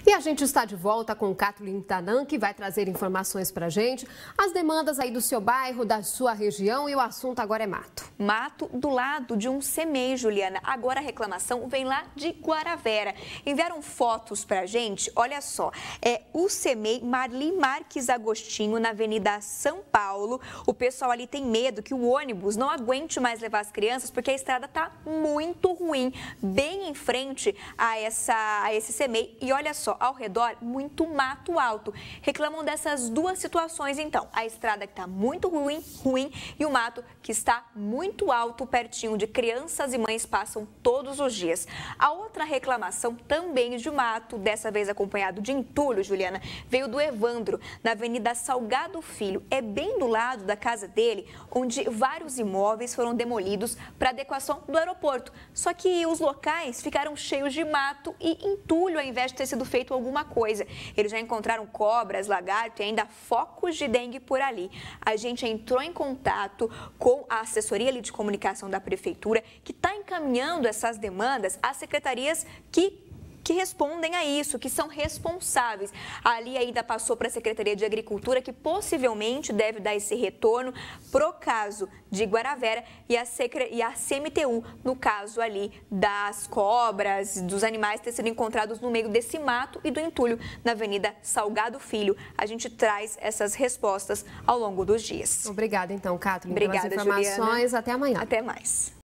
E a gente está de volta com o Kathleen Tanan, que vai trazer informações para a gente, as demandas aí do seu bairro, da sua região, e o assunto agora é mato. Mato do lado de um CEMEI, Juliana. Agora a reclamação vem lá de Guaravera. Enviaram fotos para a gente, olha só, é o CEMEI Marli Marques Agostinho, na Avenida São Paulo. O pessoal ali tem medo que o ônibus não aguente mais levar as crianças, porque a estrada está muito ruim, bem em frente a esse CEMEI. E olha só, ao redor, muito mato alto. Reclamam dessas duas situações, então. A estrada que está muito ruim e o mato que está muito alto, pertinho de crianças e mães passam todos os dias. A outra reclamação também de mato, dessa vez acompanhado de entulho, Juliana, veio do Evandro, na Avenida Salgado Filho. É bem do lado da casa dele, onde vários imóveis foram demolidos para adequação do aeroporto. Só que os locais ficaram cheios de mato e entulho, ao invés de ter sido feito alguma coisa. Eles já encontraram cobras, lagarto e ainda focos de dengue por ali. A gente entrou em contato com a assessoria ali de comunicação da prefeitura, que está encaminhando essas demandas às secretarias que respondem a isso, que são responsáveis. Ali ainda passou para a Secretaria de Agricultura, que possivelmente deve dar esse retorno pro caso de Guaravera, e a CMTU, no caso ali das cobras, dos animais ter sido encontrados no meio desse mato e do entulho na Avenida Salgado Filho. A gente traz essas respostas ao longo dos dias. Obrigada então, Kathleen, Obrigada, pelas informações. Juliana. Até amanhã. Até mais.